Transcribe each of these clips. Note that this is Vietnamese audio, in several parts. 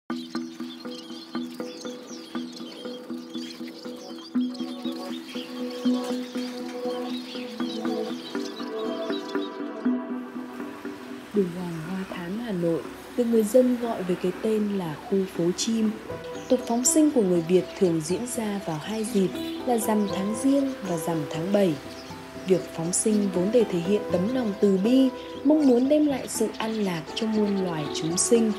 Đường Hoàng Hoa Thám Hà Nội được người dân gọi với cái tên là khu phố chim. Tục phóng sinh của người Việt thường diễn ra vào hai dịp là rằm tháng Giêng và rằm tháng 7. Việc phóng sinh vốn để thể hiện tấm lòng từ bi, mong muốn đem lại sự an lạc cho muôn loài chúng sinh.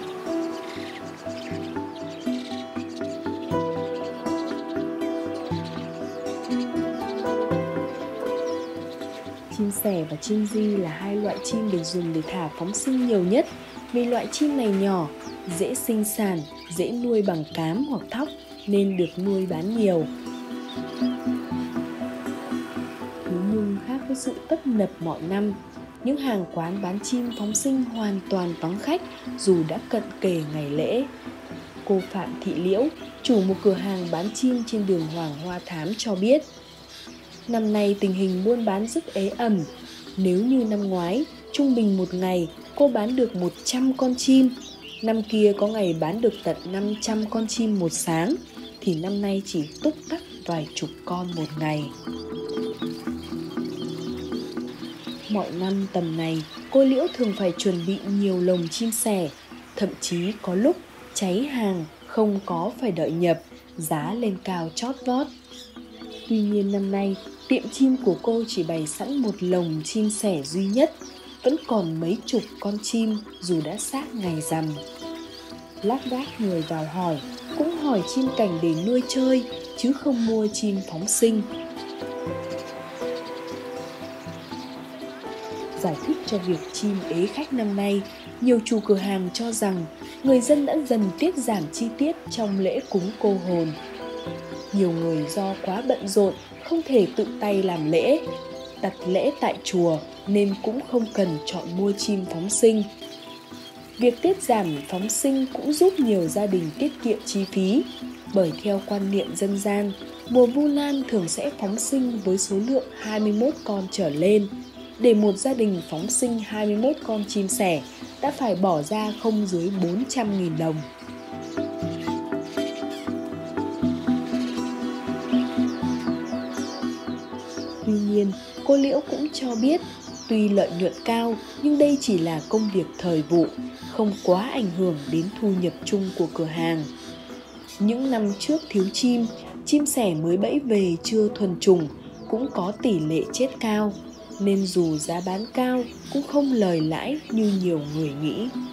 Chim sẻ và chim di là hai loại chim được dùng để thả phóng sinh nhiều nhất, vì loại chim này nhỏ, dễ sinh sản, dễ nuôi bằng cám hoặc thóc nên được nuôi bán nhiều. Thế nhưng khác với sự tấp nập mọi năm, những hàng quán bán chim phóng sinh hoàn toàn vắng khách dù đã cận kề ngày lễ. Cô Phạm Thị Liễu, chủ một cửa hàng bán chim trên đường Hoàng Hoa Thám cho biết, năm nay tình hình buôn bán rất ế ẩm. Nếu như năm ngoái, trung bình một ngày cô bán được 100 con chim, năm kia có ngày bán được tận 500 con chim một sáng, thì năm nay chỉ túc tắc vài chục con một ngày. Mọi năm tầm này, cô Liễu thường phải chuẩn bị nhiều lồng chim sẻ, thậm chí có lúc cháy hàng, không có phải đợi nhập, giá lên cao chót vót. Tuy nhiên năm nay, tiệm chim của cô chỉ bày sẵn một lồng chim sẻ duy nhất, vẫn còn mấy chục con chim dù đã sát ngày rằm. Lác đác người vào hỏi, cũng hỏi chim cảnh để nuôi chơi, chứ không mua chim phóng sinh. Giải thích cho việc chim ế khách năm nay, nhiều chủ cửa hàng cho rằng người dân đã dần tiết giảm chi tiết trong lễ cúng cô hồn. Nhiều người do quá bận rộn, không thể tự tay làm lễ, đặt lễ tại chùa nên cũng không cần chọn mua chim phóng sinh. Việc tiết giảm phóng sinh cũng giúp nhiều gia đình tiết kiệm chi phí, bởi theo quan niệm dân gian, mùa Vu Lan thường sẽ phóng sinh với số lượng 21 con trở lên. Để một gia đình phóng sinh 21 con chim sẻ đã phải bỏ ra không dưới 400.000 đồng. Tuy nhiên, cô Liễu cũng cho biết, tuy lợi nhuận cao nhưng đây chỉ là công việc thời vụ, không quá ảnh hưởng đến thu nhập chung của cửa hàng. Những năm trước thiếu chim sẻ mới bẫy về chưa thuần chủng, cũng có tỷ lệ chết cao, nên dù giá bán cao cũng không lời lãi như nhiều người nghĩ.